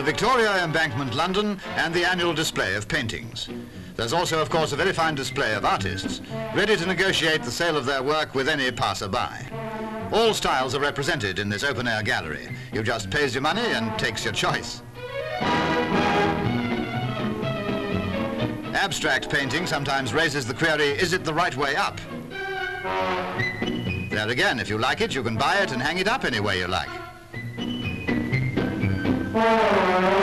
Victoria Embankment, London, and the annual display of paintings. There's also, of course, a very fine display of artists, ready to negotiate the sale of their work with any passer-by. All styles are represented in this open-air gallery. You just pays your money and takes your choice. Abstract painting sometimes raises the query, is it the right way up? There again, if you like it, you can buy it and hang it up any way you like.